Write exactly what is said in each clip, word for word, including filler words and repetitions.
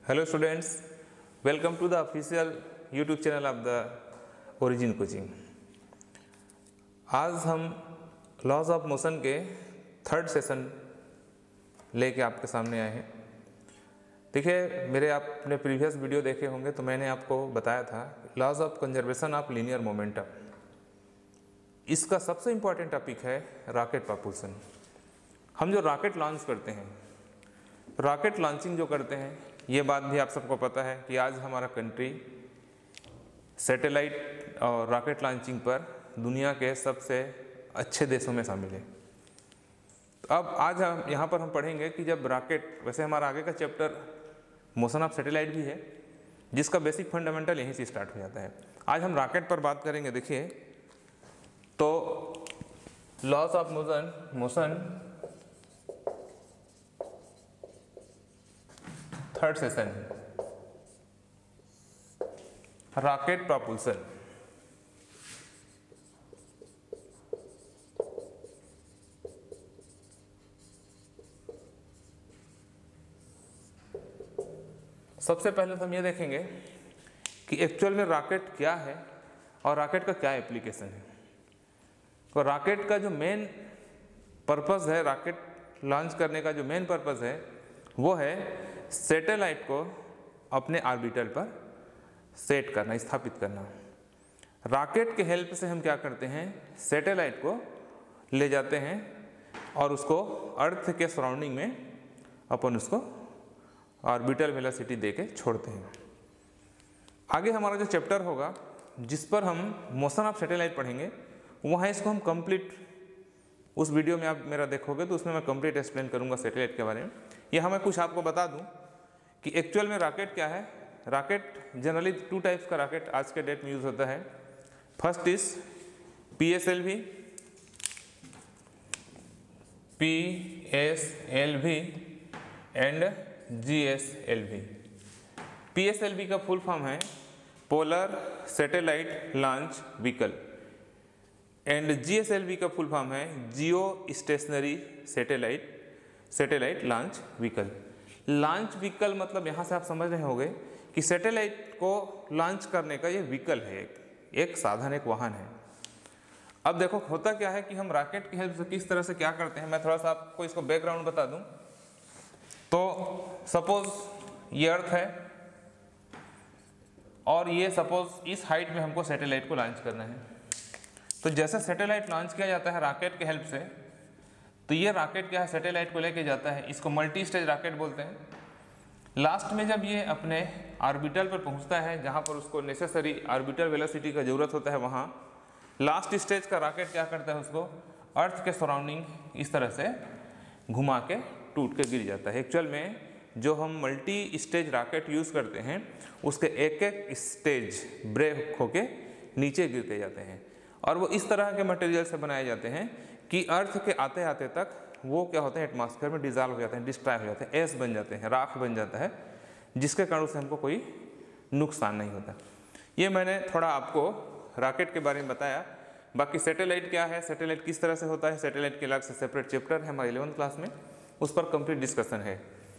Hello students, welcome to the official YouTube channel of the Origin Coaching। आज हम laws of motion के third session लेके आपके सामने आए हैं। देखिए, मेरे आपने प्रीवियस वीडियो देखे होंगे तो मैंने आपको बताया था laws of conservation of linear momentum. इसका सबसे इम्पॉर्टेंट टॉपिक है रॉकेट प्रपोल्सन। हम जो रॉकेट लॉन्च करते हैं, रॉकेट लॉन्चिंग जो करते हैं, ये बात भी आप सबको पता है कि आज हमारा कंट्री सैटेलाइट और रॉकेट लॉन्चिंग पर दुनिया के सबसे अच्छे देशों में शामिल है। तो अब आज हम यहाँ पर हम पढ़ेंगे कि जब रॉकेट, वैसे हमारा आगे का चैप्टर मोशन ऑफ सैटेलाइट भी है, जिसका बेसिक फंडामेंटल यहीं से स्टार्ट हो जाता है। आज हम रॉकेट पर बात करेंगे। देखिए, तो laws of motion motion third session, rocket propulsion. सबसे पहले तो हम ये देखेंगे कि एक्चुअल में रॉकेट क्या है और रॉकेट का क्या एप्लीकेशन है। तो रॉकेट का जो मेन पर्पस है, रॉकेट लॉन्च करने का जो मेन पर्पस है वो है सैटेलाइट को अपने ऑर्बिटर पर सेट करना, स्थापित करना। रॉकेट के हेल्प से हम क्या करते हैं, सैटेलाइट को ले जाते हैं और उसको अर्थ के सराउंडिंग में अपन उसको ऑर्बिटल वेलोसिटी देके छोड़ते हैं। आगे हमारा जो चैप्टर होगा जिस पर हम मोशन ऑफ सैटेलाइट पढ़ेंगे, वहाँ इसको हम कंप्लीट, उस वीडियो में आप मेरा देखोगे तो उसमें मैं कंप्लीट एक्सप्लेन करूँगा सैटेलाइट के बारे में। यहाँ मैं कुछ आपको बता दूँ कि एक्चुअल में रॉकेट क्या है। रॉकेट जनरली टू टाइप्स का रॉकेट आज के डेट में यूज़ होता है। First is P S L V, P S L V and G S L V. P S L V का फुल फॉर्म है polar satellite launch vehicle and G S L V का full form है geostationary satellite satellite launch vehicle. Launch vehicle मतलब यहाँ से आप समझ रहे होंगे कि सैटेलाइट को लॉन्च करने का ये व्हीकल है, एक, एक साधन, एक वाहन है। अब देखो होता क्या है कि हम रॉकेट की हेल्प से किस तरह से क्या करते हैं, मैं थोड़ा सा आपको इसको बैकग्राउंड बता दूं। तो सपोज ये अर्थ है और ये सपोज इस हाइट में हमको सैटेलाइट को लॉन्च करना है। तो जैसे सैटेलाइट लॉन्च किया जाता है रॉकेट के हेल्प से, तो ये रॉकेट क्या है, सैटेलाइट को लेके जाता है। इसको मल्टी स्टेज रॉकेट बोलते हैं। लास्ट में जब ये अपने ऑर्बिटल पर पहुंचता है, जहां पर उसको नेसेसरी ऑर्बिटल वेलोसिटी का ज़रूरत होता है, वहां लास्ट स्टेज का रॉकेट क्या करता है, उसको अर्थ के सराउंडिंग इस तरह से घुमा के टूट के गिर जाता है। एक्चुअल में जो हम मल्टी स्टेज रॉकेट यूज़ करते हैं, उसके एक एक स्टेज ब्रेक होके नीचे गिरते जाते हैं और वो इस तरह के मटेरियल से बनाए जाते हैं कि अर्थ के आते आते तक वो क्या होते हैं, एटमॉस्फेयर में डिजॉल्व हो जाते हैं, डिस्ट्रॉय हो जाते हैं, ऐस बन जाते हैं, राख बन जाता है, जिसके कारण से हमको कोई नुकसान नहीं होता। ये मैंने थोड़ा आपको रॉकेट के बारे में बताया। बाकी सैटेलाइट क्या है, सैटेलाइट किस तरह से होता है, सैटेलाइट के अलग से सेपरेट चैप्टर है हमारे इलेवंथ क्लास में, उस पर कंप्लीट डिस्कशन है।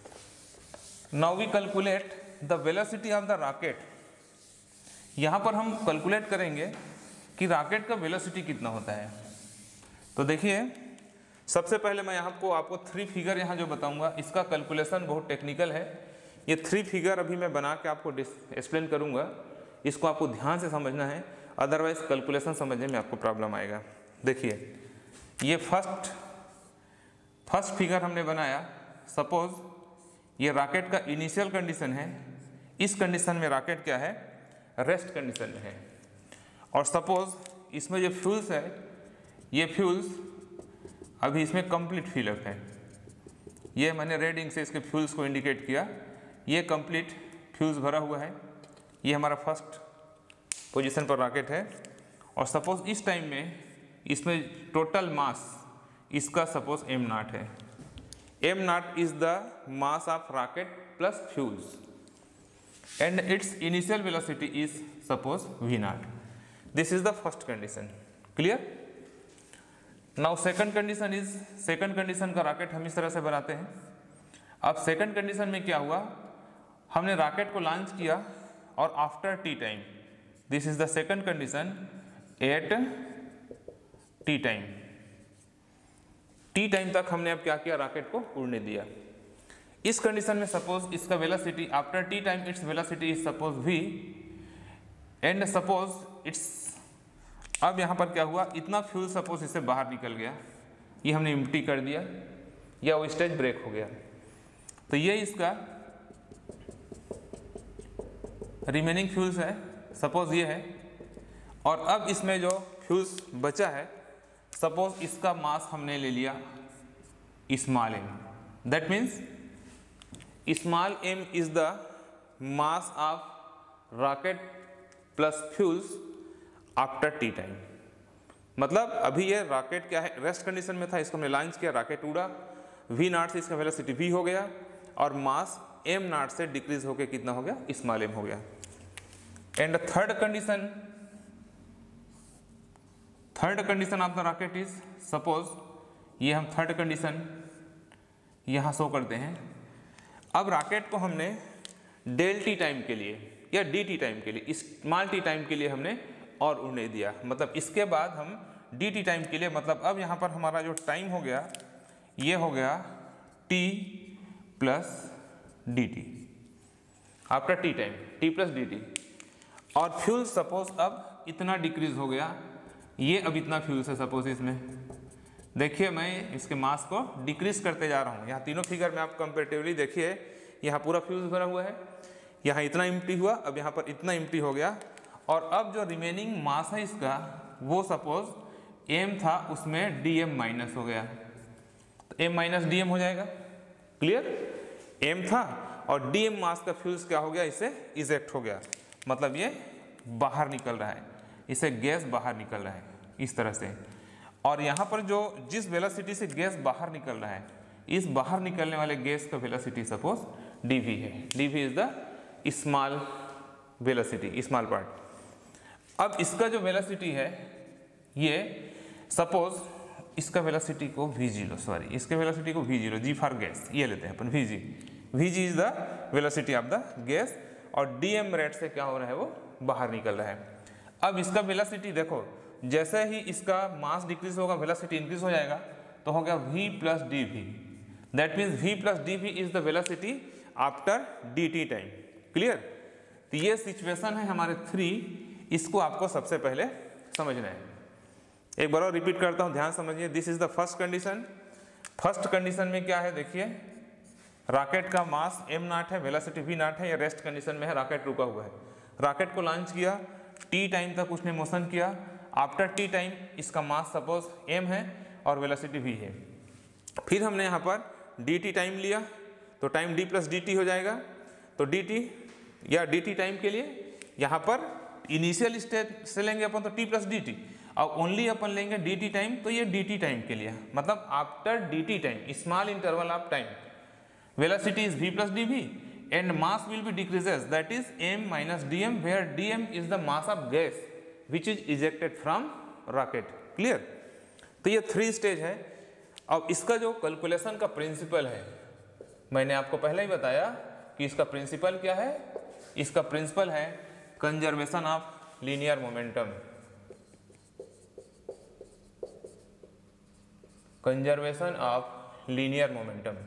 Now we calculate the velocity of the rocket. यहाँ पर हम कैलकुलेट करेंगे कि रॉकेट का वेलोसिटी कितना होता है। तो देखिए, सबसे पहले मैं यहाँ को आपको थ्री फिगर यहाँ जो बताऊँगा, इसका कैलकुलेशन बहुत टेक्निकल है। ये थ्री फिगर अभी मैं बना के आपको एक्सप्लेन करूँगा, इसको आपको ध्यान से समझना है, अदरवाइज कैलकुलेशन समझने में आपको प्रॉब्लम आएगा। देखिए, ये फर्स्ट फर्स्ट फिगर हमने बनाया। सपोज ये रॉकेट का इनिशियल कंडीशन है। इस कंडीशन में रॉकेट क्या है, रेस्ट कंडीशन में है। और सपोज इसमें जो फ्यूल्स है, ये फ्यूल्स अभी इसमें कंप्लीट फिलअप है। ये मैंने रेडिंग से इसके फ्यूल्स को इंडिकेट किया, ये कंप्लीट फ्यूल्स भरा हुआ है। ये हमारा फर्स्ट पोजीशन पर रॉकेट है। और सपोज इस टाइम में इसमें टोटल मास इसका सपोज एम नॉट है। M naught is the mass of rocket plus fuels and its initial velocity is suppose V naught. This is the first condition. Clear? Now second condition is, second condition का rocket हम इस तरह से बनाते हैं। अब second condition में क्या हुआ, हमने रॉकेट को लॉन्च किया और after T time, this is the second condition, at T time, T time तक हमने अब क्या किया, रॉकेट को उड़ने दिया। इस कंडीशन में सपोज इसका velocity after T time its velocity is suppose v and suppose its, अब यहाँ पर क्या हुआ, इतना फ्यूल सपोज इससे बाहर निकल गया, ये हमने इम्प्टी कर दिया या वो स्टेज ब्रेक हो गया, तो ये इसका रिमेनिंग फ्यूल्स है, सपोज ये है। और अब इसमें जो फ्यूल्स बचा है, सपोज इसका मास हमने ले लिया small M, that means small M is the mass of rocket plus fuels after T time. मतलब अभी ये रॉकेट क्या है, रेस्ट कंडीशन में था, इसको हमने लॉन्च किया, रॉकेट उड़ा, वी नॉट से इसका वेलोसिटी v हो गया और मास एम नॉट से डिक्रीज होकर कितना हो गया, स्मॉल एम हो गया। And third condition, third condition of the rocket is suppose, ये हम थर्ड कंडीशन यहाँ शो करते हैं। अब रॉकेट को हमने डेल टी टाइम के लिए या डी टी टाइम के लिए, स्मॉल टी टाइम के लिए हमने और उड़ने दिया, मतलब इसके बाद हम डी टी टाइम के लिए, मतलब अब यहाँ पर हमारा जो टाइम हो गया ये हो गया t plus D T after T time, t plus D T. और फ्यूल सपोज अब इतना डिक्रीज हो गया, ये अब इतना फ्यूल है सपोज इसमें, देखिए मैं इसके मास को डिक्रीज करते जा रहा हूँ। यहाँ तीनों फिगर में आप कंपेरेटिवली देखिए, यहाँ पूरा फ्यूल भरा हुआ है, यहाँ इतना इम्प्टी हुआ, अब यहाँ पर इतना इम्प्टी हो गया, और अब जो रिमेनिंग मास है इसका वो सपोज m था, उसमें dm माइनस हो गया, तो m माइनस डी एम हो जाएगा, क्लियर। m था और dm मास का फ्यूल्स क्या हो गया, इससे इजेक्ट हो गया, मतलब ये बाहर निकल रहा है, इससे गैस बाहर निकल रहा है इस तरह से। और यहाँ पर जो जिस वेलोसिटी से गैस बाहर निकल रहा है, इस बाहर निकलने वाले गैस का वेलोसिटी सपोज dv है, dv is the small velocity, small part. अब इसका जो वेलोसिटी है ये सपोज इसका वेलोसिटी को वी जीरो, सॉरी इसके वेलोसिटी को V zero, G for gas ये लेते हैं अपन, V G, V G is the velocity of the gas, और डी एम रेट से क्या हो रहा है, वो बाहर निकल रहा है। अब इसका वेलोसिटी देखो, जैसे ही इसका मास डिक्रीज होगा वेलोसिटी इंक्रीज हो जाएगा, तो हो गया v plus D V, that means v plus D V is the velocity after D T time, clear. तो ये सिचुएशन है हमारे थ्री, इसको आपको सबसे पहले समझना है। एक बार और रिपीट करता हूं, ध्यान समझिए। This is the first condition. First condition में क्या है, देखिए रॉकेट का मास एम नॉट है, वेलोसिटी वी नॉट है, या रेस्ट कंडीशन में है, रॉकेट रुका हुआ है। रॉकेट को लॉन्च किया, टी टाइम तक उसने मोशन किया, आफ्टर टी टाइम इसका मास सपोज एम है और वेलोसिटी वी है। फिर हमने यहाँ पर डी टी टाइम लिया, तो time D plus D T हो जाएगा, तो डी टी या डी टी टाइम के लिए यहाँ पर इनिशियल स्टेज से लेंगे अपन तो टी प्लस डी टी, और ओनली अपन लेंगे डी टी टाइम, तो ये डी टी टाइम के लिए, मतलब after D T time, small interval of time, velocity is v plus D V and mass will be decreases, that is m minus D M, where dm is the mass of gas which is ejected from rocket, clear. तो ये three stage है। अब इसका जो calculation का principal है, मैंने आपको पहले ही बताया कि इसका प्रिंसिपल क्या है, इसका प्रिंसिपल है conservation of linear momentum, conservation of linear momentum.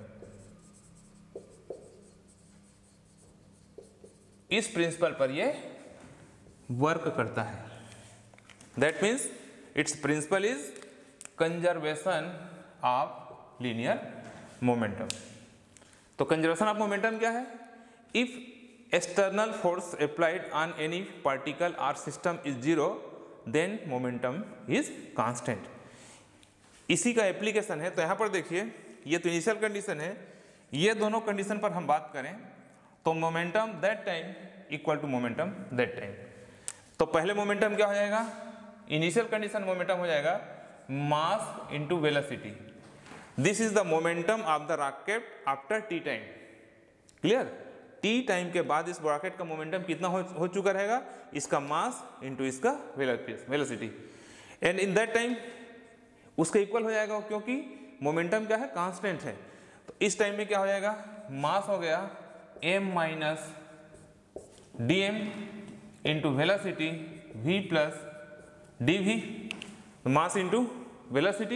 इस प्रिंसिपल पर ये वर्क करता है, that means its principle is conservation of linear momentum. तो कंजर्वेशन ऑफ मोमेंटम क्या है, if external force applied on any particle और system is zero then momentum is constant. इसी का एप्लीकेशन है। तो यहाँ पर देखिए, ये तो इनिशियल कंडीशन है, ये दोनों कंडीशन पर हम बात करें तो momentum that time equal to momentum that time. तो पहले मोमेंटम क्या हो जाएगा, इनिशियल कंडीशन मोमेंटम हो जाएगा mass into velocity, this is the momentum of the rocket after T time, clear. T time के बाद इस रॉकेट का मोमेंटम कितना हो, हो चुका रहेगा, इसका मास इनटू इसका velocity, and in that time उसका इक्वल हो जाएगा, क्योंकि मोमेंटम क्या है, कांस्टेंट है। तो इस टाइम में क्या हो जाएगा, मास हो गया m minus D M into velocity v plus D V, mass into velocity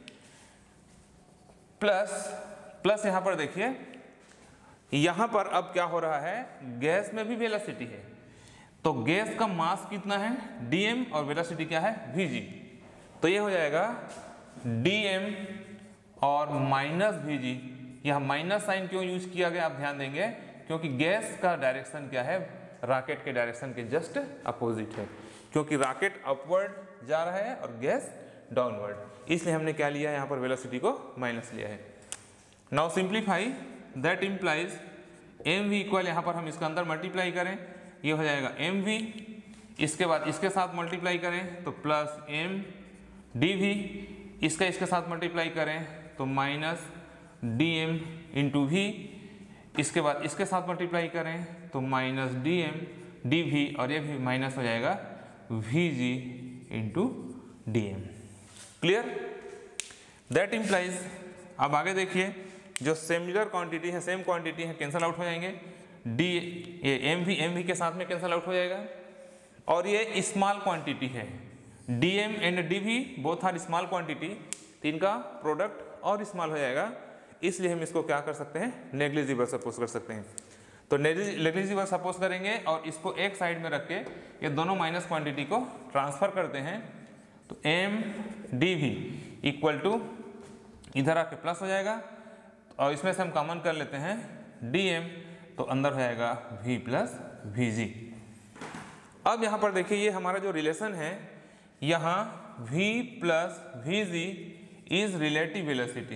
plus plus यहाँ पर देखिए, यहाँ पर अब क्या हो रहा है, गैस में भी वेलोसिटी है, तो गैस का मास कितना है dm और वेलोसिटी क्या है vg, तो ये हो जाएगा dm और माइनस vg। यह माइनस साइन क्यों यूज किया गया आप ध्यान देंगे, क्योंकि गैस का डायरेक्शन क्या है, रॉकेट के डायरेक्शन के जस्ट अपोजिट है, क्योंकि रॉकेट अपवर्ड जा रहा है और गैस डाउनवर्ड, इसलिए हमने क्या लिया है यहाँ पर वेलोसिटी को माइनस लिया है। Now simplify, that implies M V equal, यहाँ पर हम इसका अंदर मल्टीप्लाई करें, ये हो जाएगा एम वी, इसके बाद इसके साथ मल्टीप्लाई करें तो प्लस एम डी वी, इसका इसके साथ मल्टीप्लाई करें तो minus D M into V, इसके बाद इसके साथ मल्टीप्लाई करें तो minus D M D V, और ये भी माइनस हो जाएगा V G into D M. Clear? That implies, अब आगे देखिए, जो सिमिलर क्वांटिटी है, सेम क्वांटिटी है, कैंसल आउट हो जाएंगे, डी ये एम वी एम वी के साथ में कैंसल आउट हो जाएगा, और ये स्मॉल क्वांटिटी है, D M and D V both are small quantity, तो इनका प्रोडक्ट और स्मॉल हो जाएगा, इसलिए हम इसको क्या कर सकते हैं, नेग्लिजिबल सपोज कर सकते हैं। तो नेग्लिजिबल सपोज करेंगे और इसको एक साइड में रख के ये दोनों माइनस क्वांटिटी को ट्रांसफर करते हैं, तो M D we equal to इधर आके प्लस हो जाएगा, और इसमें से हम कॉमन कर लेते हैं डी एम, तो अंदर हो जाएगा v प्लस वी जी। अब यहाँ पर देखिए, ये हमारा जो रिलेशन है, यहाँ v plus V G is relative velocity.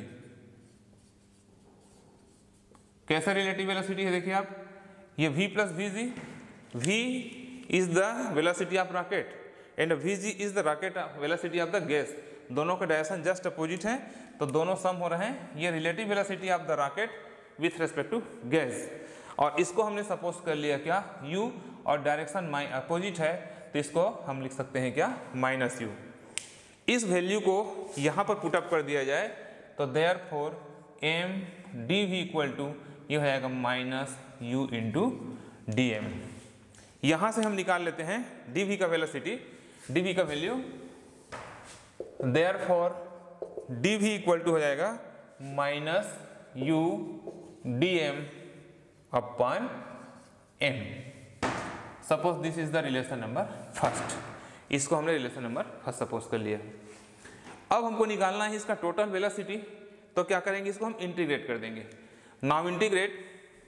कैसे रिलेटिव वेलोसिटी है, देखिए आप, ये v plus V G, v is the velocity of rocket and vg is the rocket velocity of the gas, दोनों का डायरेक्शन जस्ट अपोजिट है, तो दोनों सम हो रहे हैं, ये relative velocity of the rocket with respect to gas, और इसको हमने सपोज कर लिया क्या u, और डायरेक्शन अपोजिट है, तो इसको हम लिख सकते हैं क्या, माइनस यू। इस वैल्यू को यहाँ पर पुटअप कर दिया जाए तो therefore M D we equal to ये हो जाएगा minus U into D M. यहाँ से हम निकाल लेते हैं डी वी का वेलोसिटी, डी वी का value, therefore D we equal to हो जाएगा minus U D M upon M. Suppose this is the relation number first, इसको हमने रिलेशन नंबर फर्स्ट सपोज कर लिया। अब हमको निकालना है इसका टोटल वेलोसिटी, तो क्या करेंगे, इसको हम इंटीग्रेट कर देंगे। नाउ इंटीग्रेट,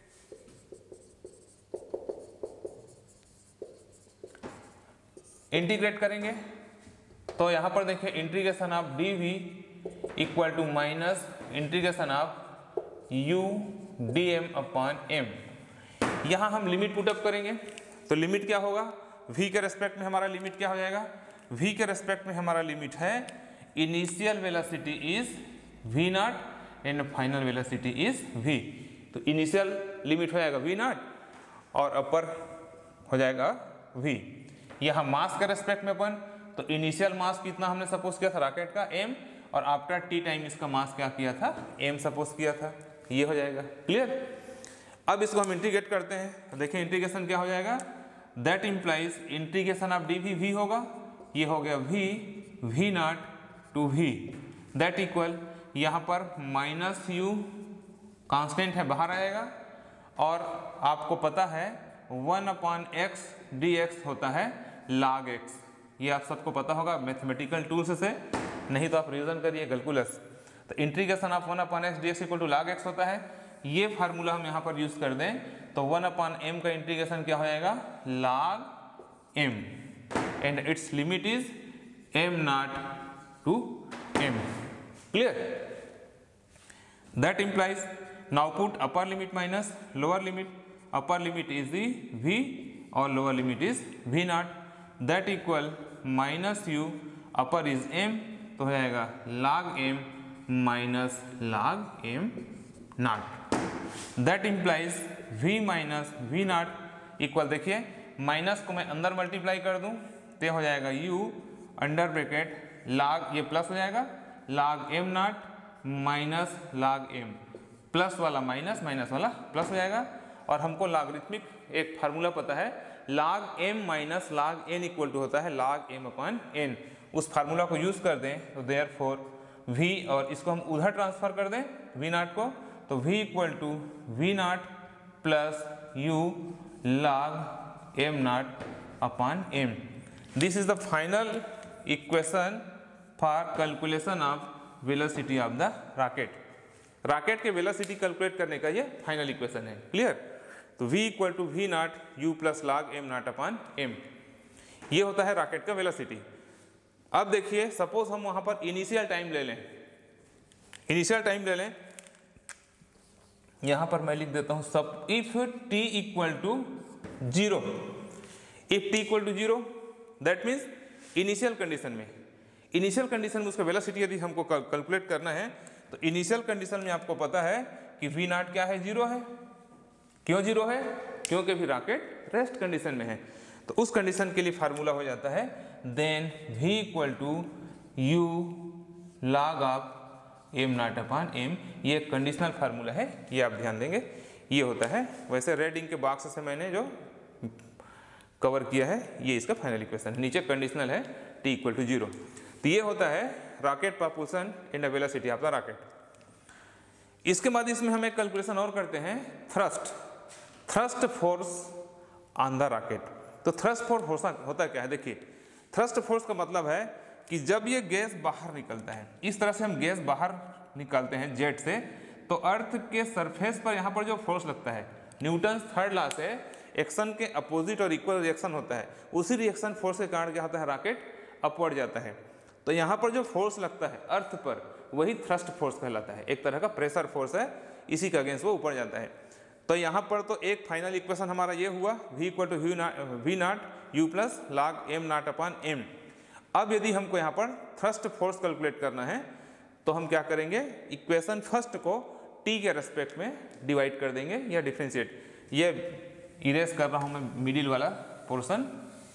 इंटीग्रेट करेंगे तो यहां पर देखिए integration of d we equal to minus integration of u D M upon m. यहां हम लिमिट पुटअप करेंगे, तो लिमिट क्या होगा, v के रेस्पेक्ट में हमारा लिमिट क्या हो जाएगा, v के रेस्पेक्ट में हमारा लिमिट है initial velocity is v naught and final velocity is v, तो इनिशियल लिमिट हो जाएगा v नॉट और अपर हो जाएगा v। यहाँ मास के रेस्पेक्ट में अपन, तो इनिशियल मास कितना हमने सपोज किया था रॉकेट का m, और आफ्टर टी टाइम इसका मास क्या किया था, m सपोज किया था, ये हो जाएगा। क्लियर? अब इसको हम इंटीग्रेट करते हैं, तो देखिए इंटीग्रेशन क्या हो जाएगा, that implies integration of d v v होगा, ये हो गया v v naught to v, that equal यहाँ पर माइनस यू कांस्टेंट है बाहर आएगा, और आपको पता है one upon x d x होता है log x, ये आप सबको पता होगा मैथमेटिकल टूल्स से, नहीं तो आप रिवीजन करिए कैलकुलस। तो integration of one upon x d x equal to log x होता है, ये फार्मूला हम यहाँ पर यूज कर दें तो वन अपॉन एम का इंटीग्रेशन क्या हो जाएगा, log m, and it's limit is m naught to m। Clear? That implies now put upper limit minus lower limit, upper limit is the v और lower limit is v naught, that equal minus u upper is m, तो हो जाएगा log m minus log m naught. That implies v minus v naught equal, देखिए minus को मैं अंदर multiply कर दूं तो हो जाएगा u अंडर ब्रैकेट log, ये प्लस हो जाएगा log m naught minus log m, plus वाला माइनस माइनस वाला प्लस हो जाएगा, और हमको लॉगरिथमिक एक फार्मूला पता है, log m minus log n equal to होता है log m अपॉन n। उस फार्मूला को यूज कर दें तो देयर फोर v, और इसको हम उधर ट्रांसफर कर दें v नाट को, तो v equal to v naught plus u log m naught upon m। This is the final equation for calculation of velocity of the rocket. Rocket के वेलोसिटी कैलकुलेट करने का ये फाइनल इक्वेशन है। Clear? तो v equal to v naught u plus log m naught upon m, ये होता है rocket का वेलोसिटी। अब देखिए, सपोज हम वहां पर इनिशियल टाइम ले लें, इनिशियल टाइम ले लें, यहां पर मैं लिख देता हूं सब if t equal to zero, if t equal to zero that means initial condition में, इनिशियल कंडीशन में उसका वेलोसिटी यदि हमको कैलकुलेट करना है तो इनिशियल कंडीशन में आपको पता है कि वी नाट क्या है, जीरो है। क्यों जीरो है? क्योंकि भी रॉकेट रेस्ट कंडीशन में है। तो उस कंडीशन के लिए फार्मूला हो जाता है then v equal to u log of m naught upon m। ये कंडीशनल फार्मूला है, ये आप ध्यान देंगे, ये होता है। वैसे रेड इंक के बॉक्स से मैंने जो कवर किया है ये इसका फाइनल इक्वेशन, नीचे कंडीशनल है t इक्वल टू जीरो। तो ये होता है rocket proportion in the velocity of the rocket. इसके बाद इसमें हम एक कैलकुलेशन और करते हैं, thrust, thrust force on the rocket. तो थ्रस्ट फोर्स होता क्या है? देखिए, थ्रस्ट फोर्स का मतलब है कि जब ये गैस बाहर निकलता है, इस तरह से हम गैस बाहर निकालते हैं जेट से, तो अर्थ के सरफेस पर यहाँ पर जो फोर्स लगता है, न्यूटन थर्ड लॉ से एक्शन के अपोजिट और इक्वल रिएक्शन होता है, उसी रिएक्शन फोर्स के कारण क्या होता है, रॉकेट अपवर्ड जाता है। तो यहाँ पर जो फोर्स लगता है अर्थ पर, वही थ्रस्ट फोर्स कहलाता है, एक तरह का प्रेशर फोर्स है, इसी का अगेंस्ट वो ऊपर जाता है। तो यहाँ पर तो एक फाइनल इक्वेशन हमारा ये हुआ v equal to v naught u plus log m naught upon m। अब यदि हमको यहाँ पर थ्रस्ट फोर्स कैलकुलेट करना है तो हम क्या करेंगे, इक्वेशन फर्स्ट को t के रेस्पेक्ट में डिवाइड कर देंगे या डिफ्रेंशिएट। ये इरेज कर रहा हूँ मैं मिडिल वाला portion.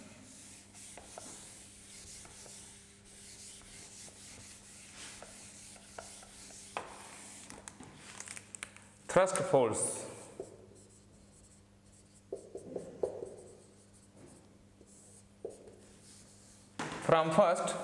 Thrust force from first,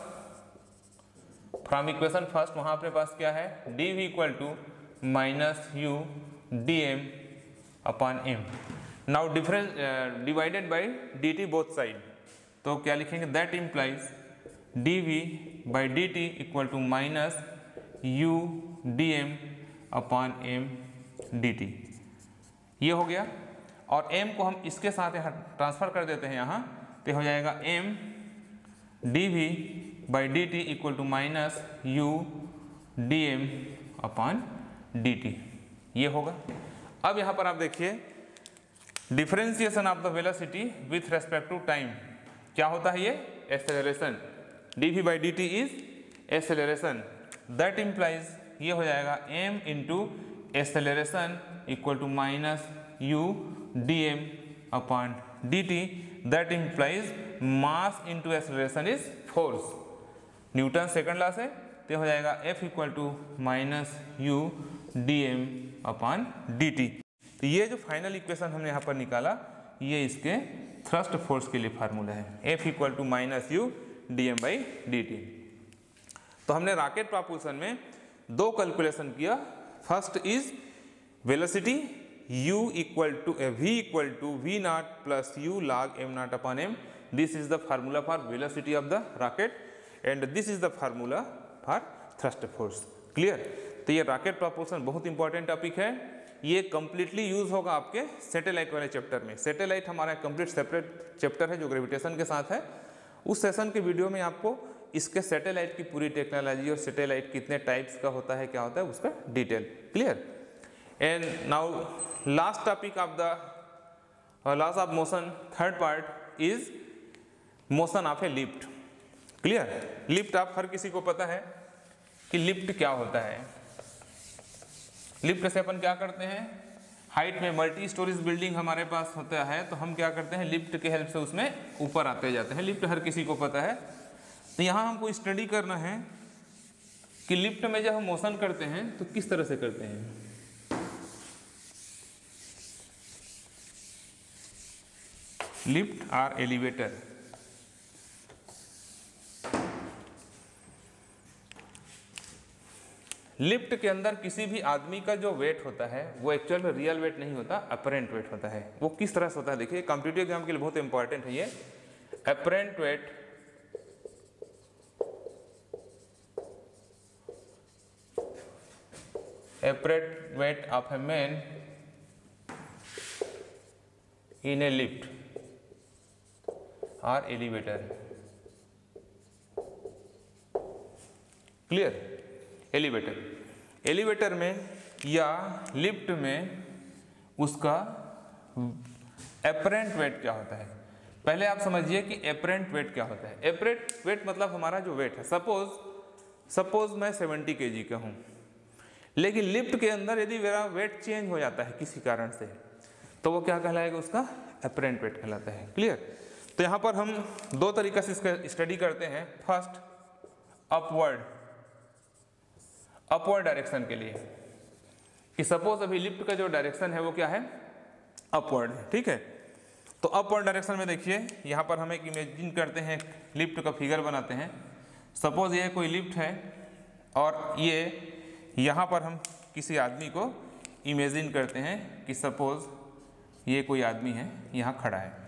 from equation first, वहां अपने पास क्या है, d we equal to minus U D M upon m. Now difference divided by d t both side, तो क्या लिखेंगे, that implies d v by d t equal to minus U D M upon m d t. ये हो गया, और m को हम इसके साथ यहाँ ट्रांसफर कर देते हैं, यहाँ तो हो जाएगा m d v by d t equal to minus U D M upon d t, ये होगा। अब यहाँ पर आप देखिए differentiation of the velocity with respect to time, क्या होता है ये, acceleration. D v by d t is acceleration, that implies ये हो जाएगा m into acceleration equal to minus U D M upon d t, that implies mass into acceleration is force. Newton second law से तो हो जाएगा F equal to minus U D M upon d t. तो ये जो final equation हमने यहाँ पर निकाला, ये इसके थ्रस्ट फोर्स के लिए फार्मूला है, F equal to minus U D m by d t. तो हमने रॉकेट प्रपोर्शन में दो कैलकुलेशन किया। First is velocity u equal to v equal to v naught plus u log m naught upon m। This is the formula for velocity of the rocket and this is the formula for thrust force. Clear? तो ये rocket proportion बहुत important topic है, ये completely use होगा आपके satellite वाले chapter में। Satellite हमारा कंप्लीट सेपरेट चैप्टर है जो ग्रेविटेशन के साथ है। उस सेशन के वीडियो में आपको इसके सैटेलाइट की पूरी टेक्नोलॉजी और सैटेलाइट कितने टाइप्स का होता है, क्या होता है, उसका detail. Clear? And now last topic of the laws of motion, third part is motion of a lift. Clear? Lift आप हर किसी को पता है कि लिफ्ट क्या होता है। लिफ्ट से अपन क्या करते हैं, हाइट में मल्टी स्टोरीज बिल्डिंग हमारे पास होता है तो हम क्या करते हैं, लिफ्ट के हेल्प से उसमें ऊपर आते जाते हैं। लिफ्ट हर किसी को पता है। तो यहाँ हमको स्टडी करना है कि लिफ्ट में जब हम मोशन करते हैं तो किस तरह से करते हैं। लिफ्ट और एलिवेटर। लिफ्ट के अंदर किसी भी आदमी का जो वेट होता है वो एक्चुअल में रियल वेट नहीं होता, अपरेंट वेट होता है। वो किस तरह से होता है देखिए, कॉम्पिटिटिव एग्जाम के लिए बहुत इंपॉर्टेंट है ये। Apparent weight apparent weight of a man in a lift और एलिवेटर। क्लियर? एलिवेटर एलिवेटर में या लिफ्ट में उसका एपरेंट वेट क्या होता है। पहले आप समझिए कि एपरेंट वेट क्या होता है। एपरेंट वेट मतलब हमारा जो वेट है, सपोज सपोज मैं सेवेंटी केजी का हूँ, लेकिन लिफ्ट के अंदर यदि मेरा वेट चेंज हो जाता है किसी कारण से, तो वो क्या कहलाएगा, उसका एपरेंट वेट कहलाता है। क्लियर? तो यहाँ पर हम दो तरीके से इसका स्टडी करते हैं। फर्स्ट, अपवर्ड अपवर्ड डायरेक्शन के लिए, कि सपोज अभी लिफ्ट का जो डायरेक्शन है वो क्या है, अपवर्ड है। ठीक है, तो अपवर्ड डायरेक्शन में देखिए यहाँ पर हम एक इमेजिन करते हैं, लिफ्ट का फिगर बनाते हैं। सपोज ये कोई लिफ्ट है और ये यहाँ पर हम किसी आदमी को इमेजिन करते हैं कि सपोज ये कोई आदमी है, यहाँ खड़ा है।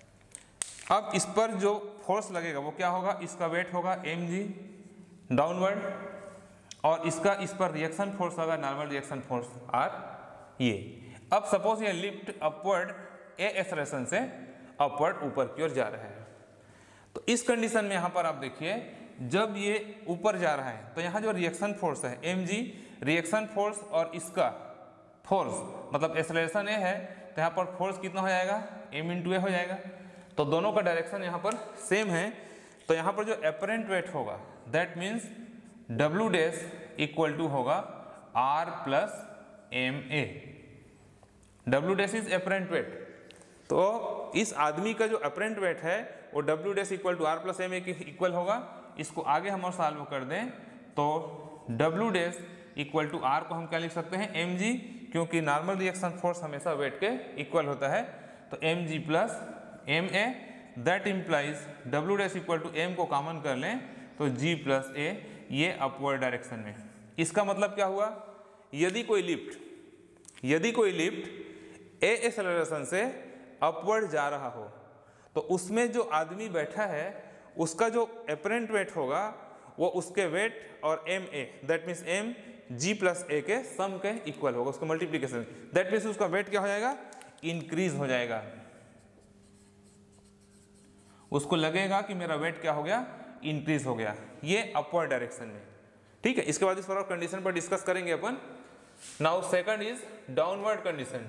अब इस पर जो फोर्स लगेगा वो क्या होगा, इसका वेट होगा एम जी डाउनवर्ड, और इसका इस पर रिएक्शन फोर्स होगा नॉर्मल रिएक्शन फोर्स आर ये। अब सपोज ये लिफ्ट अपवर्ड ए एक्सेलरेशन से अपवर्ड ऊपर की ओर जा रहा है, तो इस कंडीशन में यहाँ पर आप देखिए जब ये ऊपर जा रहा है तो यहाँ जो रिएक्शन फोर्स है एम जी, रिएक्शन फोर्स और इसका फोर्स मतलब एक्सेलरेशन ए है, तो यहाँ पर फोर्स कितना हो जाएगा, एम इंटू ए हो जाएगा। तो दोनों का डायरेक्शन यहाँ पर सेम है, तो यहाँ पर जो अपरेंट वेट होगा that means W dash equal to होगा R plus m a. W dash is apparent weight, तो इस आदमी का जो अपरेंट वेट है वो W dash equal to R plus m a के इक्वल होगा। इसको आगे हम और सॉल्व कर दें तो W dash equal to R को हम क्या लिख सकते हैं, एम जी, क्योंकि नॉर्मल रिएक्शन फोर्स हमेशा वेट के इक्वल होता है, तो m g plus m a, that implies W dash equal to m को कॉमन कर लें तो G प्लस ए, ये अपवर्ड डायरेक्शन में। इसका मतलब क्या हुआ, यदि कोई लिफ्ट यदि कोई लिफ्ट ए एक्सेलरेशन से अपवर्ड जा रहा हो तो उसमें जो आदमी बैठा है उसका जो अपरेंट वेट होगा वो उसके वेट और m a that means m g plus a के सम के इक्वल होगा, उसका मल्टीप्लीकेशन, दैट मीन्स उसका वेट क्या हो जाएगा, इंक्रीज हो जाएगा। उसको लगेगा कि मेरा वेट क्या हो गया, इंक्रीज हो गया, ये अपवर्ड डायरेक्शन में। ठीक है, इसके बाद इस पर और कंडीशन पर डिस्कस करेंगे अपन। Now second is downward condition.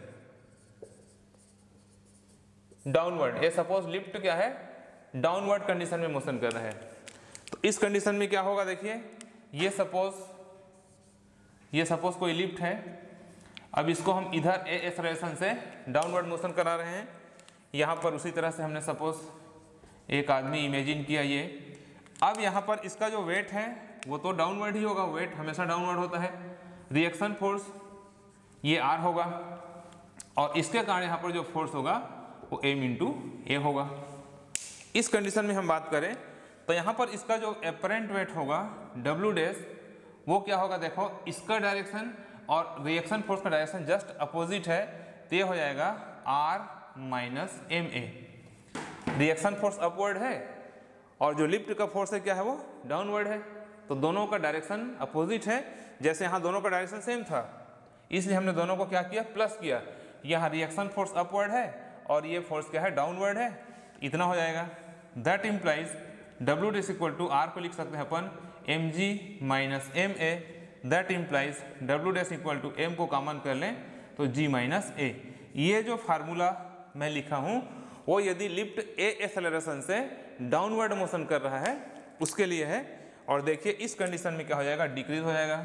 Downward, ये सपोज लिफ्ट क्या है, डाउनवर्ड कंडीशन में मोशन कर रहा है, तो इस कंडीशन में क्या होगा देखिए, ये सपोज ये सपोज कोई लिफ्ट है, अब इसको हम इधर ए एक्सेलरेशन से डाउनवर्ड मोशन करा रहे हैं। यहाँ पर उसी तरह से हमने सपोज एक आदमी इमेजिन किया ये। अब यहाँ पर इसका जो वेट है वो तो डाउनवर्ड ही होगा, वेट हमेशा डाउनवर्ड होता है। रिएक्शन फोर्स ये आर होगा और इसके कारण यहाँ पर जो फोर्स होगा वो एम इंटू ए होगा। इस कंडीशन में हम बात करें तो यहाँ पर इसका जो अपरेंट वेट होगा डब्ल्यू डैश वो क्या होगा, देखो इसका डायरेक्शन और रिएक्शन फोर्स का डायरेक्शन जस्ट अपोजिट है, तो ये हो जाएगा R minus m a. Reaction force upward है और जो लिफ्ट का फोर्स है क्या है, वो डाउनवर्ड है, तो दोनों का डायरेक्शन अपोजिट है। जैसे यहाँ दोनों का डायरेक्शन सेम था इसलिए हमने दोनों को क्या किया, प्लस किया। यहाँ रिएक्शन फोर्स अपवर्ड है और ये फोर्स क्या है, डाउनवर्ड है, इतना हो जाएगा। That implies W dash equal to R को लिख सकते हैं अपन m g minus m a, that implies W dash equal to m को कॉमन कर लें तो जी माइनस ए। ये जो फार्मूला मैं लिखा हूँ वो यदि लिफ्ट ए एक्सेलरेशन से डाउनवर्ड मोशन कर रहा है उसके लिए है। और देखिए इस कंडीशन में क्या हो जाएगा, डिक्रीज हो जाएगा,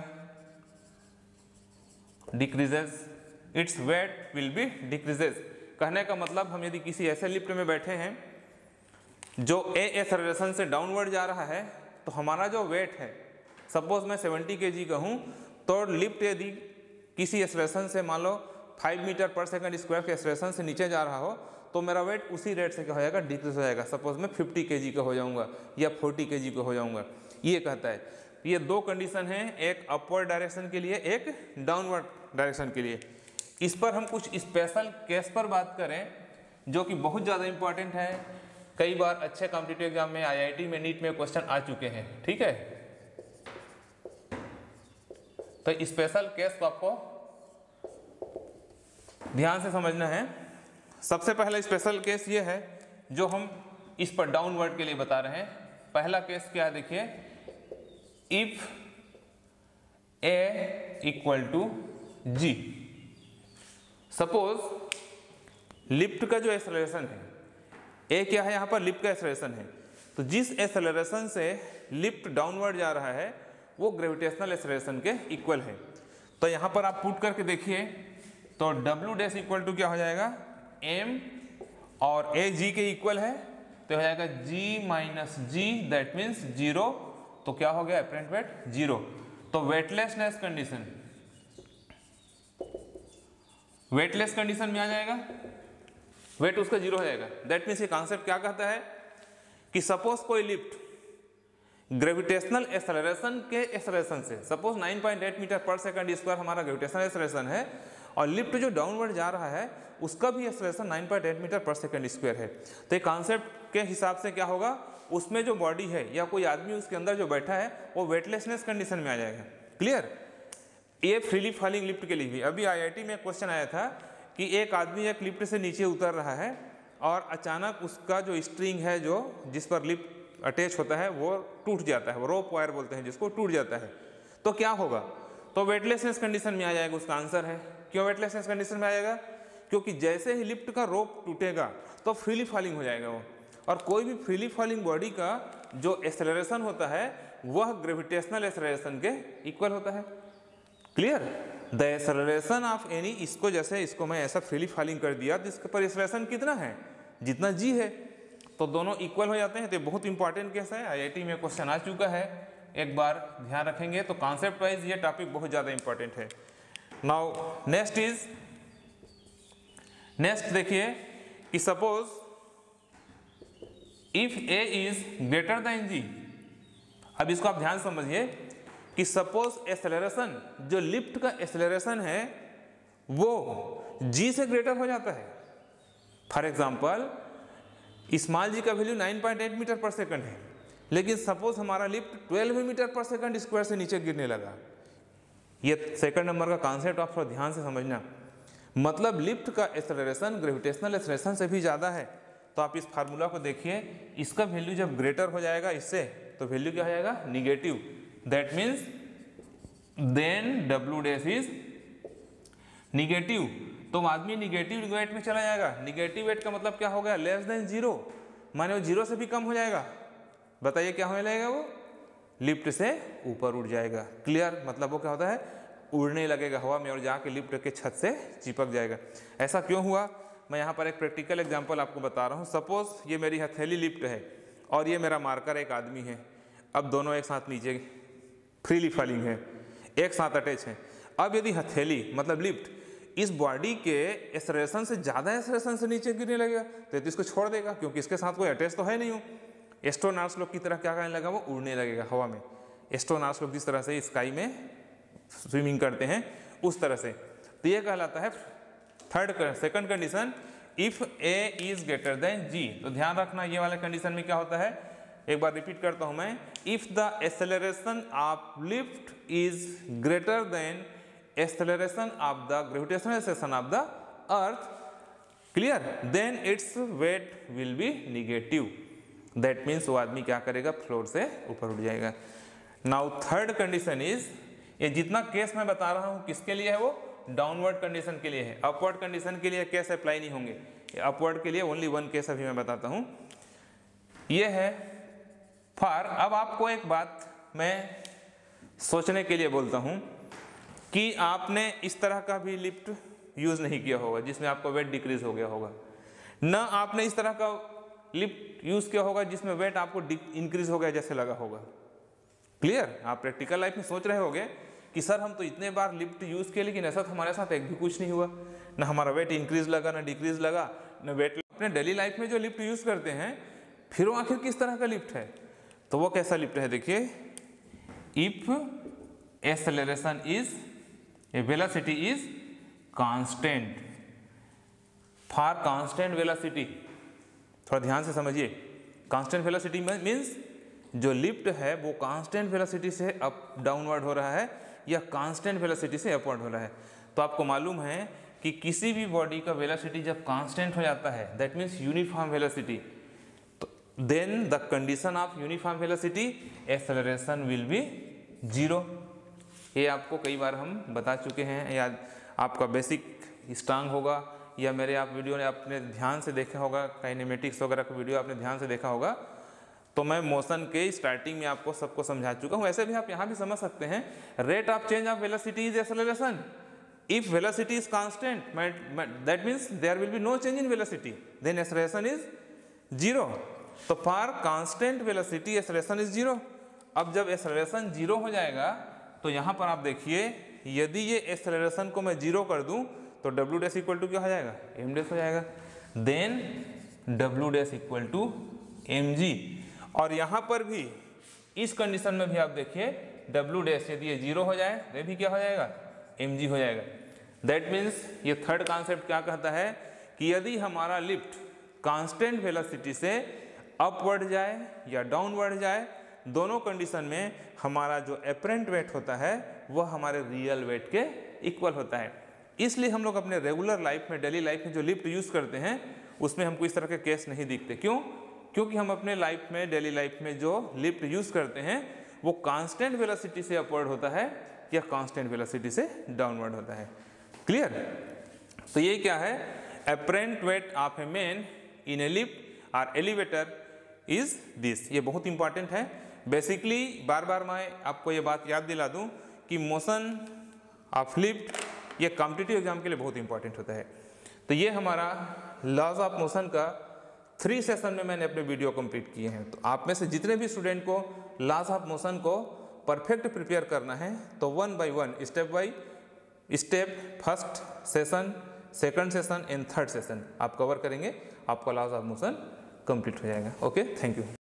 decreases, it's weight will be decreases. कहने का मतलब हम यदि किसी ऐसे लिफ्ट में बैठे हैं जो ए एक्सेलरेशन से डाउनवर्ड जा रहा है तो हमारा जो वेट है, सपोज मैं सेवेंटी केजी का हूँ, तो लिफ्ट यदि किसी एक्सेलरेशन से मान लो फाइव मीटर पर सेकंड स्क्वायर के एक्सेलरेशन से नीचे जा रहा हो तो मेरा वेट उसी रेट से क्या हो जाएगा, डिक्रीज हो जाएगा। सपोज मैं फिफ्टी केजी का हो जाऊंगा या फोर्टी केजी का हो जाऊंगा, ये कहता है। ये दो कंडीशन है, एक अपवर्ड डायरेक्शन के लिए, एक डाउनवर्ड डायरेक्शन के लिए। इस पर हम कुछ स्पेशल केस पर बात करें जो कि बहुत ज़्यादा इंपॉर्टेंट है, कई बार अच्छे कॉम्पिटिटिव एग्जाम में, आईआईटी में, नीट में क्वेश्चन आ चुके हैं, ठीक है। तो स्पेशल केस को आपको ध्यान से समझना है। सबसे पहला स्पेशल केस ये है जो हम इस पर डाउनवर्ड के लिए बता रहे हैं। पहला केस क्या है देखिए, if a equal to g. Suppose lift का जो एक्सेलरेशन है, ए क्या है यहाँ पर, लिफ्ट का एक्सेलरेशन है, तो जिस एक्सेलरेशन से लिफ्ट डाउनवर्ड जा रहा है वो ग्रेविटेशनल एक्सेलरेशन के इक्वल है। तो यहाँ पर आप पुट करके देखिए, तो डब्ल्यू डैश इक्वल टू क्या हो जाएगा, एम, और ए जी के इक्वल है तो हो जाएगा g minus g, that means zero. तो क्या हो गया, एपरेंट वेट जीरो। तो वेटलेसनेस कंडीशन, वेटलेस कंडीशन में आ जाएगा, वेट उसका जीरो हो जाएगा। दैट मीन्स ये कॉन्सेप्ट क्या कहता है कि सपोज कोई लिफ्ट ग्रेविटेशनल एक्सेलरेशन के एक्सेलरेशन से, suppose nine point eight metre पर सेकंड स्क्वायर हमारा ग्रेविटेशनल एक्सेलरेशन है, और लिफ्ट जो डाउनवर्ड जा रहा है उसका भी acceleration nine point eight metre पर सेकंड स्क्वायर है। तो ये कॉन्सेप्ट के हिसाब से क्या होगा, उसमें जो बॉडी है या कोई आदमी उसके अंदर जो बैठा है वो वेटलेसनेस कंडीशन में आ जाएगा। क्लियर। ये फ्रीली फॉलिंग लिफ्ट के लिए भी अभी आईआईटी में क्वेश्चन आया था कि एक आदमी एक लिफ्ट से नीचे उतर रहा है और अचानक उसका जो स्ट्रिंग है जो जिस पर लिफ्ट अटैच होता है वो टूट जाता है, वो रोप वायर बोलते हैं जिसको, टूट जाता है। तो क्या होगा, तो वेटलेसनेस कंडीशन में आ जाएगा। उसका आंसर है क्यों वेटलेसनेस कंडीशन में आएगा, क्योंकि जैसे ही लिफ्ट का रोप टूटेगा तो फ्रीली फॉलिंग हो जाएगा वो, और कोई भी फ्रीली फॉलिंग बॉडी का जो एक्सेलरेशन होता है वह ग्रेविटेशनल एक्सेलरेशन के इक्वल होता है। Clear. The acceleration of any, इसको जैसे इसको मैं ऐसा फ्रीली फॉलिंग कर दिया तो इसके पर एक्सेलरेशन कितना है, जितना जी है, तो दोनों इक्वल हो जाते हैं। तो बहुत इंपॉर्टेंट केस है, आईआईटी में क्वेश्चन आ चुका है, एक बार ध्यान रखेंगे। तो कॉन्सेप्ट वाइज ये टॉपिक बहुत ज़्यादा इंपॉर्टेंट है। नाउ नेक्स्ट इज, नेक्स्ट देखिए कि suppose if a is greater than g. अब इसको आप ध्यान समझिए कि सपोज एक्सेलरेशन, जो लिफ्ट का एक्सेलरेशन है वो जी से ग्रेटर हो जाता है। फॉर एग्जांपल स्मॉल जी का value nine point eight metre पर सेकंड है, लेकिन सपोज हमारा लिफ्ट ट्वेल्व मीटर पर सेकंड स्क्वायर से नीचे गिरने लगा। ये सेकंड नंबर का कॉन्सेप्ट आप थोड़ा ध्यान से समझना। मतलब लिफ्ट का एक्सेलरेशन ग्रेविटेशनल एक्सेलरेशन से भी ज़्यादा है। तो आप इस फार्मूला को देखिए, इसका वैल्यू जब ग्रेटर हो जाएगा इससे, तो वैल्यू क्या हो जाएगा, negative. That means then W dash is negative. तो आदमी निगेटिव वेट में चला जाएगा। निगेटिव वेट का मतलब क्या हो गया, लेस देन जीरो, माने वो जीरो से भी कम हो जाएगा। बताइए क्या होने लगेगा, वो लिफ्ट से ऊपर उड़ जाएगा। क्लियर। मतलब वो क्या होता है, उड़ने लगेगा हवा में और जाके लिफ्ट के छत से चिपक जाएगा। ऐसा क्यों हुआ, मैं यहाँ पर एक प्रैक्टिकल एग्जांपल आपको बता रहा हूँ। सपोज ये मेरी हथेली लिफ्ट है और ये मेरा मार्कर एक आदमी है। अब दोनों एक साथ नीचे फ्रीली फॉलिंग है, एक साथ अटैच है। अब यदि हथेली मतलब लिफ्ट इस बॉडी के एक्सेलरेशन से ज़्यादा एक्सेलरेशन से नीचे गिरने लगेगा तो ये इसको छोड़ देगा, क्योंकि इसके साथ कोई अटैच तो है नहीं। हूँ एस्ट्रोनॉट्स लोग की तरह क्या करने लगा, वो उड़ने लगेगा हवा में। एस्ट्रोनॉट्स लोग जिस तरह से स्काई में स्विमिंग करते हैं उस तरह से। तो ये कहलाता है third second condition, if a is greater than g. तो ध्यान रखना ये वाले कंडीशन में क्या होता है, एक बार रिपीट करता हूं मैं। If the acceleration of lift is greater than acceleration of the gravitational acceleration of the earth, clear, then its weight will be negative. That means वो आदमी क्या करेगा, फ्लोर से ऊपर उठ जाएगा। नाउ थर्ड कंडीशन इज, ये जितना केस मैं बता रहा हूँ किसके लिए है, वो डाउनवर्ड कंडीशन के लिए है। अपवर्ड कंडीशन के लिए केस अप्लाई नहीं होंगे। अपवर्ड के लिए ओनली वन केस अभी मैं बताता हूँ। ये है फॉर, अब आपको एक बात मैं सोचने के लिए बोलता हूँ कि आपने इस तरह का भी लिफ्ट यूज़ नहीं किया होगा जिसमें आपका वेट डिक्रीज हो गया होगा, न आपने इस तरह का लिफ्ट यूज़ किया होगा जिसमें वेट आपको इंक्रीज हो गया जैसे लगा होगा। क्लियर। आप प्रैक्टिकल लाइफ में सोच रहे होगे कि सर हम तो इतने बार लिफ्ट यूज़ किए लेकिन ऐसा तो हमारे साथ एक भी कुछ नहीं हुआ, ना हमारा वेट इंक्रीज लगा, ना डिक्रीज लगा, ना वेट अपने डेली लाइफ में जो लिफ्ट यूज करते हैं, फिर वो आखिर किस तरह का लिफ्ट है, तो वो कैसा लिफ्ट है, देखिए, if acceleration is a velocity is constant, for constant velocity, थोड़ा ध्यान से समझिए, कांस्टेंट वेलोसिटी मीन्स जो लिफ्ट है वो कांस्टेंट वेलोसिटी से अप डाउनवर्ड हो रहा है या कांस्टेंट वेलोसिटी से अपवर्ड हो रहा है। तो आपको मालूम है कि किसी भी बॉडी का वेलोसिटी जब कांस्टेंट हो जाता है, दैट मीन्स यूनिफॉर्म वेलोसिटी, तो then the condition of uniform velocity acceleration will be zero. ये आपको कई बार हम बता चुके हैं, या आपका बेसिक स्ट्रांग होगा, या मेरे आप वीडियो ने आपने ध्यान से देखा होगा, काइनेमेटिक्स वगैरह का वीडियो आपने ध्यान से देखा होगा, तो मैं मोशन के स्टार्टिंग में आपको सबको समझा चुका हूँ। ऐसे भी आप यहाँ भी समझ सकते हैं, rate of change of velocity is acceleration, if velocity is constant that means there will be no change in velocity, then acceleration is zero. तो for constant velocity acceleration is zero. अब जब एक्सेलरेशन जीरो हो जाएगा तो यहाँ पर आप देखिए, यदि ये एक्सेलरेशन को मैं जीरो कर दूं तो डब्ल्यू डैश इक्वल टू क्या हो जाएगा, एम डैश हो जाएगा, then W dash equal to M G. और यहाँ पर भी इस कंडीशन में भी आप देखिए, डब्ल्यू डैश यदि ये जीरो हो जाए तो ये भी क्या हो जाएगा, एम जी हो जाएगा। दैट मीन्स ये थर्ड कॉन्सेप्ट क्या कहता है कि यदि हमारा लिफ्ट कांस्टेंट वेलोसिटी से अपवर्ड जाए या डाउनवर्ड जाए, दोनों कंडीशन में हमारा जो एपरेंट वेट होता है वह हमारे रियल वेट के इक्वल होता है। इसलिए हम लोग अपने रेगुलर लाइफ में, डेली लाइफ में जो लिफ्ट यूज करते हैं उसमें हमको इस तरह के केस नहीं दिखते। क्यों? क्योंकि हम अपने लाइफ में, डेली लाइफ में जो लिफ्ट यूज करते हैं वो कांस्टेंट वेलोसिटी से अपवर्ड होता है या कांस्टेंट वेलोसिटी से डाउनवर्ड होता है। क्लियर? तो ये क्या है, apparent weight of a man in a lift और एलिवेटर इज दिस। ये बहुत इंपॉर्टेंट है। बेसिकली बार बार मैं आपको ये बात याद दिला दूं कि मोशन ऑफ लिफ्ट ये कॉम्पिटिटिव एग्जाम के लिए बहुत इंपॉर्टेंट होता है। तो ये हमारा लॉज ऑफ मोशन का थ्री सेशन में मैंने अपने वीडियो कंप्लीट किए हैं। तो आप में से जितने भी स्टूडेंट को लॉज ऑफ मोशन को परफेक्ट प्रिपेयर करना है तो one by one, step by step, first session, second session and third session आप कवर करेंगे, आपका लॉज ऑफ मोशन कंप्लीट हो जाएगा। Okay, thank you.